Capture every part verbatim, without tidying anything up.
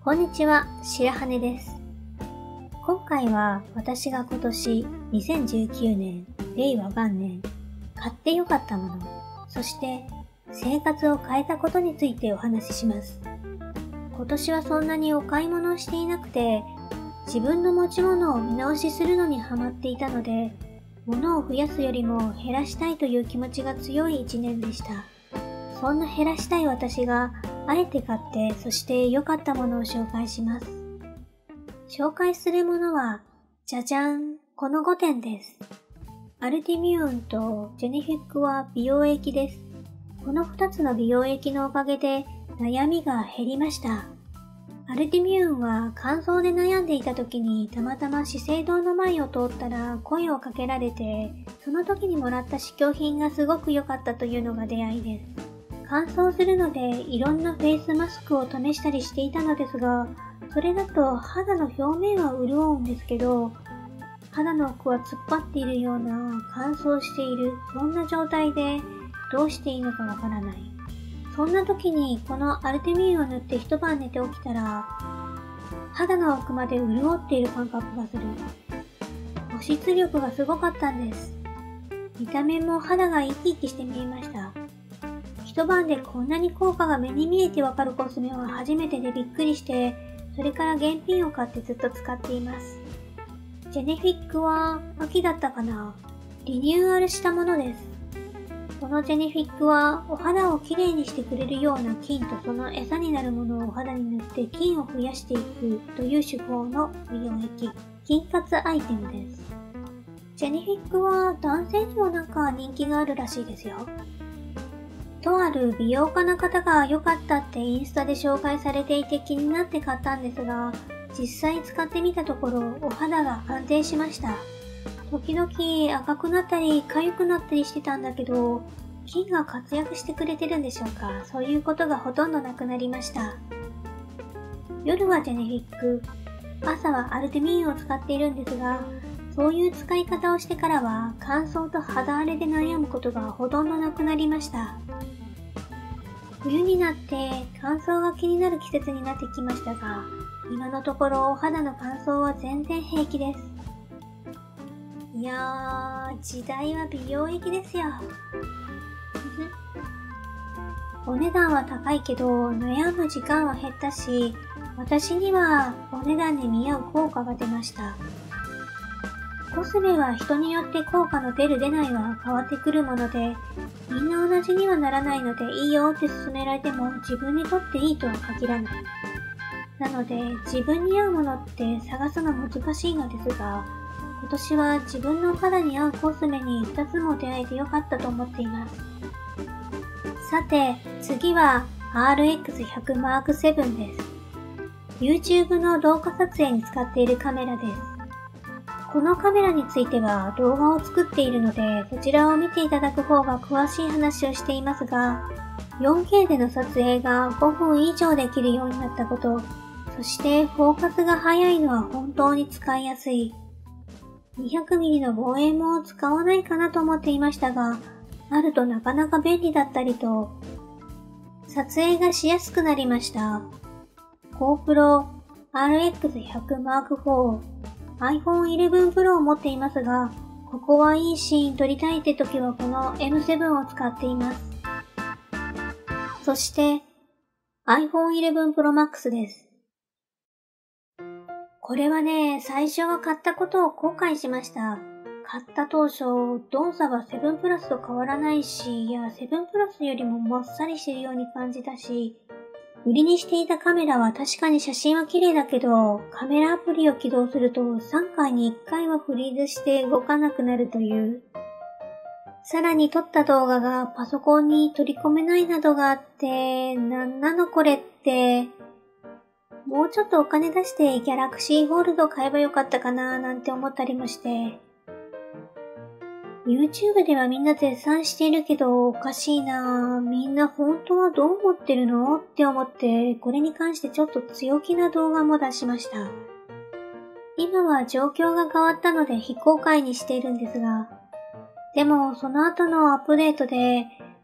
こんにちは、白羽です。今回は私が今年にせんじゅうきゅうねん、令和元年、買ってよかったもの、そして生活を変えたことについてお話しします。今年はそんなにお買い物をしていなくて、自分の持ち物を見直しするのにハマっていたので、物を増やすよりも減らしたいという気持ちが強い一年でした。そんな減らしたい私が、あえて買って、そして良かったものを紹介します。紹介するものは、じゃじゃん、このごてんです。アルティミューンとジェネフィックは美容液です。このふたつの美容液のおかげで悩みが減りました。アルティミューンは乾燥で悩んでいた時にたまたま資生堂の前を通ったら声をかけられて、その時にもらった試供品がすごく良かったというのが出会いです。乾燥するのでいろんなフェイスマスクを試したりしていたのですが、それだと肌の表面は潤うんですけど、肌の奥は突っ張っているような乾燥している、そんな状態でどうしていいのかわからない。そんな時にこのアルテミューンを塗って一晩寝て起きたら、肌の奥まで潤っている感覚がする。保湿力がすごかったんです。見た目も肌が生き生きして見えました。一晩でこんなに効果が目に見えてわかるコスメは初めてでびっくりして、それから原品を買ってずっと使っています。ジェネフィックは秋だったかな、リニューアルしたものです。このジェネフィックはお肌をきれいにしてくれるような菌とその餌になるものをお肌に塗って菌を増やしていくという手法の美容液、菌活アイテムです。ジェネフィックは男性にもなんか人気があるらしいですよ。とある美容家の方が良かったってインスタで紹介されていて気になって買ったんですが、実際使ってみたところお肌が安定しました。時々赤くなったり痒くなったりしてたんだけど、菌が活躍してくれてるんでしょうか。そういうことがほとんどなくなりました。夜はジェネフィック、朝はアルテミューンを使っているんですが、そういう使い方をしてからは乾燥と肌荒れで悩むことがほとんどなくなりました。冬になって乾燥が気になる季節になってきましたが、今のところお肌の乾燥は全然平気です。いやー、時代は美容液ですよ。お値段は高いけど悩む時間は減ったし、私にはお値段に見合う効果が出ました。コスメは人によって効果の出る出ないは変わってくるもので、みんな同じにはならないのでいいよって勧められても自分にとっていいとは限らない。なので自分に合うものって探すの難しいのですが、今年は自分の肌に合うコスメにふたつも出会えてよかったと思っています。さて次は アールエックスひゃくマークセブン です。YouTube の動画撮影に使っているカメラです。このカメラについては動画を作っているので、そちらを見ていただく方が詳しい話をしていますが、よんケー での撮影がごふん以上できるようになったこと、そしてフォーカスが早いのは本当に使いやすい。にひゃくミリ の望遠も使わないかなと思っていましたが、あるとなかなか便利だったりと、撮影がしやすくなりました。GoPro アールエックスひゃくマークフォーアイフォンイレブンプロ を持っていますが、ここはいいシーン撮りたいって時はこの エムセブン を使っています。そして アイフォンイレブンプロマックス です。これはね、最初は買ったことを後悔しました。買った当初、動作はセブンプラスと変わらないし、いやセブンプラスよりももっさりしてるように感じたし、売りにしていたカメラは確かに写真は綺麗だけど、カメラアプリを起動するとさんかいにいっかいはフリーズして動かなくなるという。さらに撮った動画がパソコンに取り込めないなどがあって、なんなのこれって、もうちょっとお金出してギャラクシーフォールド買えばよかったかななんて思ったりもして、YouTube ではみんな絶賛しているけどおかしいなぁ。みんな本当はどう思ってるのって思って、これに関してちょっと強気な動画も出しました。今は状況が変わったので非公開にしているんですが、でもその後のアップデートで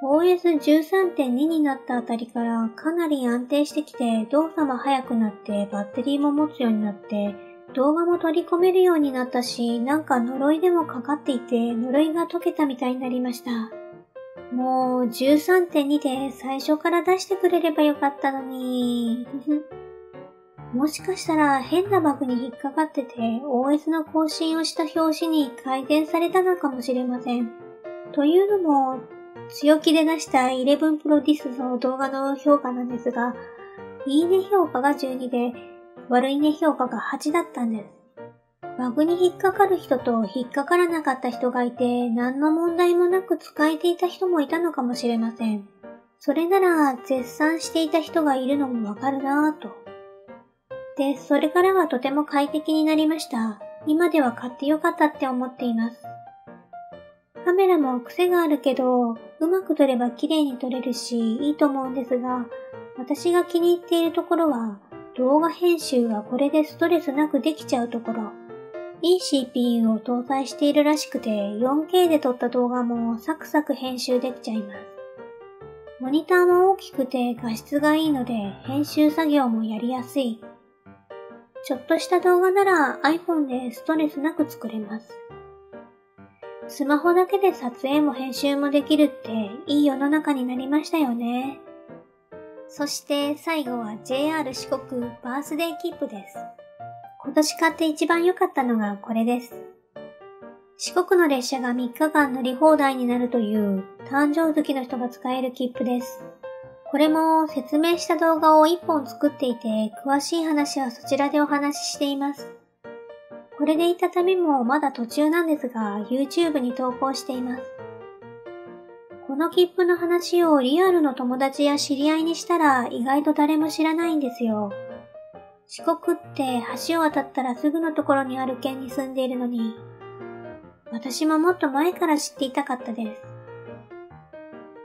オーエスじゅうさんてんに になったあたりからかなり安定してきて動作も速くなってバッテリーも持つようになって動画も取り込めるようになったし、なんか呪いでもかかっていて呪いが解けたみたいになりました。もう じゅうさんてんに で最初から出してくれればよかったのに。もしかしたら変なバグに引っかかってて オーエス の更新をした表紙に改善されたのかもしれません。というのも、強気で出したじゅういちプロディスの動画の評価なんですが、いいね評価がじゅうにで、悪いね評価がはちだったんです。バグに引っかかる人と引っかからなかった人がいて、何の問題もなく使えていた人もいたのかもしれません。それなら絶賛していた人がいるのもわかるなぁと。で、それからはとても快適になりました。今では買ってよかったって思っています。カメラも癖があるけど、うまく撮れば綺麗に撮れるし、いいと思うんですが、私が気に入っているところは、動画編集がこれでストレスなくできちゃうところ。いい シーピーユー を搭載しているらしくて、よんケー で撮った動画もサクサク編集できちゃいます。モニターも大きくて画質がいいので、編集作業もやりやすい。ちょっとした動画なら iPhone でストレスなく作れます。スマホだけで撮影も編集もできるっていい世の中になりましたよね。そして最後は ジェイアール 四国バースデー切符です。今年買って一番良かったのがこれです。四国の列車がみっかかん乗り放題になるという誕生月の人が使える切符です。これも説明した動画をいっぽん作っていて、詳しい話はそちらでお話ししています。これで行った旅もまだ途中なんですが、YouTube に投稿しています。この切符の話をリアルの友達や知り合いにしたら意外と誰も知らないんですよ。四国って橋を渡ったらすぐのところにある県に住んでいるのに、私ももっと前から知っていたかったです。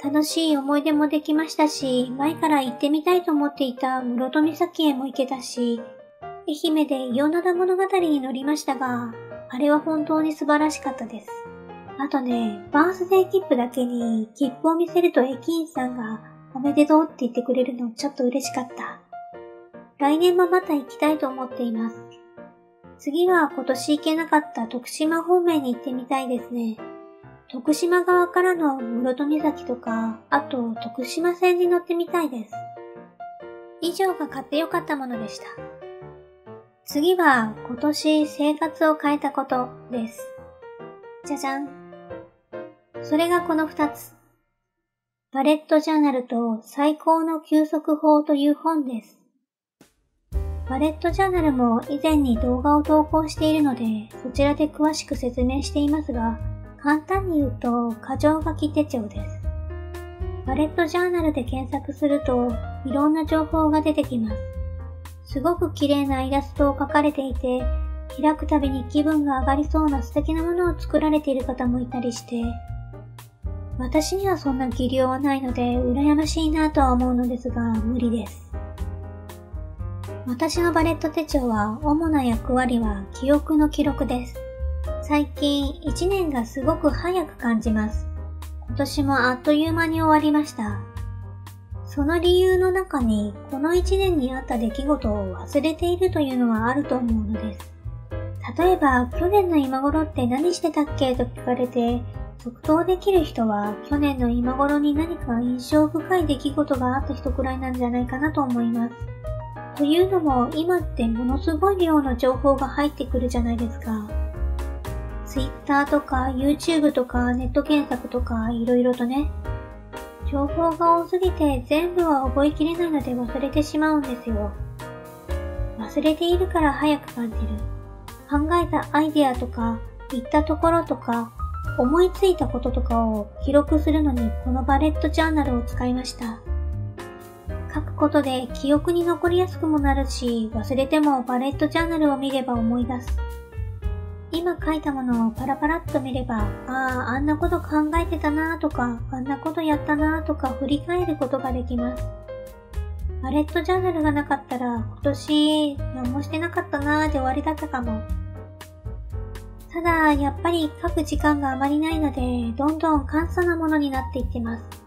楽しい思い出もできましたし、前から行ってみたいと思っていた室戸岬へも行けたし、愛媛で伊予灘物語に乗りましたが、あれは本当に素晴らしかったです。あとね、バースデー切符だけに切符を見せると駅員さんがおめでとうって言ってくれるのちょっと嬉しかった。来年もまた行きたいと思っています。次は今年行けなかった徳島方面に行ってみたいですね。徳島側からの室戸岬とか、あと徳島線に乗ってみたいです。以上が買ってよかったものでした。次は今年生活を変えたことです。じゃじゃん。それがこの二つ。バレットジャーナルと最高の休息法という本です。バレットジャーナルも以前に動画を投稿しているので、そちらで詳しく説明していますが、簡単に言うと、箇条書き手帳です。バレットジャーナルで検索すると、いろんな情報が出てきます。すごく綺麗なイラストを描かれていて、開くたびに気分が上がりそうな素敵なものを作られている方もいたりして、私にはそんな技量はないので、羨ましいなとは思うのですが、無理です。私のバレット手帳は、主な役割は記憶の記録です。最近、一年がすごく早く感じます。今年もあっという間に終わりました。その理由の中に、この一年にあった出来事を忘れているというのはあると思うのです。例えば、去年の今頃って何してたっけと聞かれて、即答できる人は、去年の今頃に何か印象深い出来事があった人くらいなんじゃないかなと思います。というのも、今ってものすごい量の情報が入ってくるじゃないですか。Twitter とか YouTube とかネット検索とかいろいろとね。情報が多すぎて全部は覚えきれないので忘れてしまうんですよ。忘れているから早く感じる。考えたアイデアとか、行ったところとか、思いついたこととかを記録するのにこのバレットジャーナルを使いました。書くことで記憶に残りやすくもなるし、忘れてもバレットジャーナルを見れば思い出す。今書いたものをパラパラっと見れば、ああ、あんなこと考えてたなーとか、あんなことやったなーとか振り返ることができます。バレットジャーナルがなかったら、今年何もしてなかったなーで終わりだったかも。ただ、やっぱり書く時間があまりないので、どんどん簡素なものになっていってます。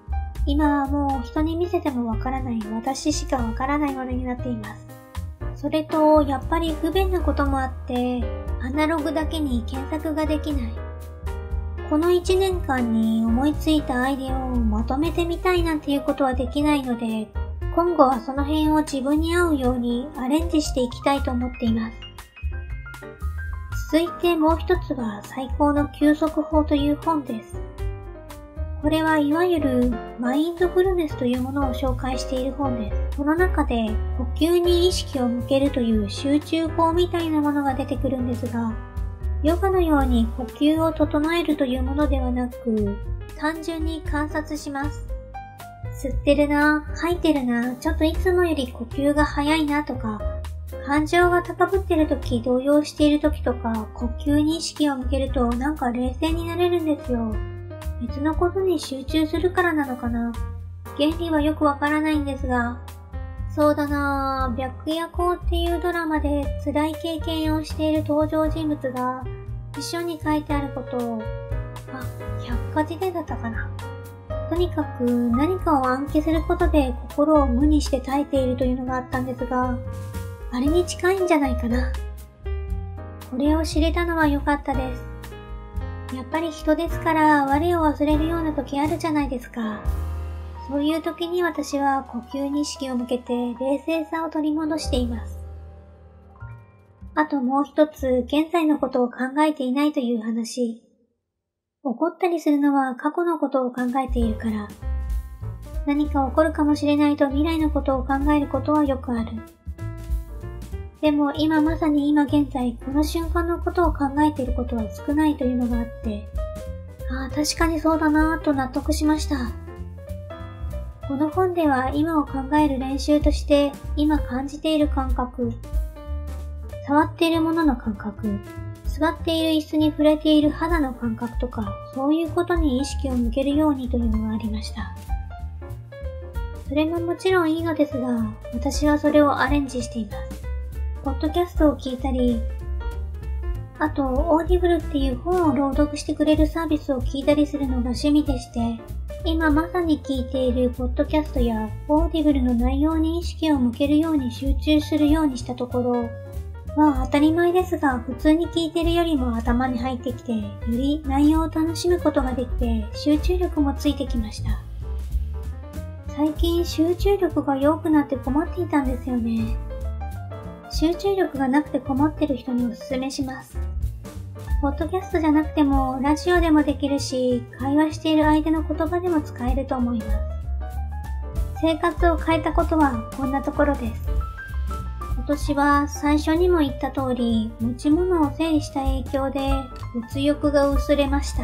今はもう人に見せてもわからない私しかわからないものになっています。それと、やっぱり不便なこともあって、アナログだけに検索ができない。このいちねんかんに思いついたアイデアをまとめてみたいなんていうことはできないので、今後はその辺を自分に合うようにアレンジしていきたいと思っています。続いてもう一つは最高の休息法という本です。これはいわゆるマインドフルネスというものを紹介している本です。この中で呼吸に意識を向けるという集中法みたいなものが出てくるんですが、ヨガのように呼吸を整えるというものではなく、単純に観察します。吸ってるな、吐いてるな、ちょっといつもより呼吸が早いなとか、感情が高ぶってるとき、動揺しているときとか、呼吸に意識を向けるとなんか冷静になれるんですよ。別のことに集中するからなのかな。原理はよくわからないんですが、そうだなぁ、白夜行っていうドラマで辛い経験をしている登場人物が一緒に書いてあることを、あ、百科事典だったかな。とにかく何かを暗記することで心を無にして耐えているというのがあったんですが、あれに近いんじゃないかな。これを知れたのは良かったです。やっぱり人ですから我を忘れるような時あるじゃないですか。そういう時に私は呼吸に意識を向けて冷静さを取り戻しています。あともう一つ、現在のことを考えていないという話。怒ったりするのは過去のことを考えているから。何か起こるかもしれないと未来のことを考えることはよくある。でも今まさに今現在この瞬間のことを考えていることは少ないというのがあって、ああ確かにそうだなぁと納得しました。この本では今を考える練習として今感じている感覚、触っているものの感覚、座っている椅子に触れている肌の感覚とか、そういうことに意識を向けるようにというのがありました。それももちろんいいのですが、私はそれをアレンジしています。ポッドキャストを聞いたり、あと、オーディブルっていう本を朗読してくれるサービスを聞いたりするのが趣味でして、今まさに聞いているポッドキャストやオーディブルの内容に意識を向けるように集中するようにしたところ、まあ当たり前ですが、普通に聞いているよりも頭に入ってきて、より内容を楽しむことができて、集中力もついてきました。最近集中力が弱くなって困っていたんですよね。集中力がなくて困ってる人におすすめします。ポッドキャストじゃなくてもラジオでもできるし、会話している相手の言葉でも使えると思います。生活を変えたことはこんなところです。今年は最初にも言った通り、持ち物を整理した影響で物欲が薄れました。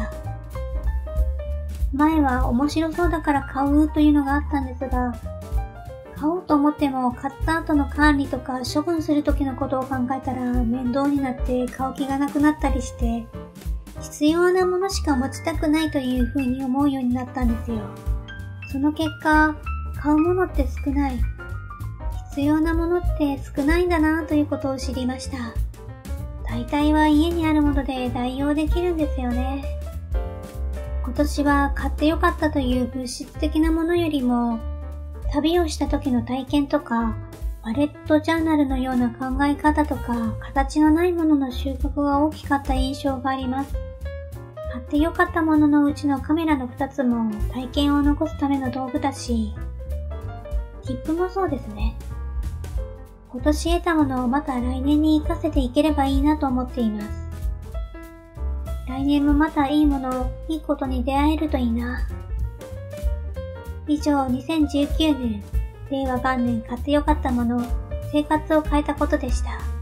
前は面白そうだから買うというのがあったんですが、買おうと思っても買った後の管理とか処分する時のことを考えたら面倒になって買う気がなくなったりして、必要なものしか持ちたくないというふうに思うようになったんですよ。その結果、買うものって少ない。必要なものって少ないんだなということを知りました。大体は家にあるもので代用できるんですよね。今年は買ってよかったという物質的なものよりも、旅をした時の体験とか、バレットジャーナルのような考え方とか、形のないものの収穫が大きかった印象があります。買ってよかったもののうちのカメラのふたつも体験を残すための道具だし、切符もそうですね。今年得たものをまた来年に活かせていければいいなと思っています。来年もまたいいもの、いいことに出会えるといいな。以上、にせんじゅうきゅうねん、令和元年買ってよかったもの、生活を変えたことでした。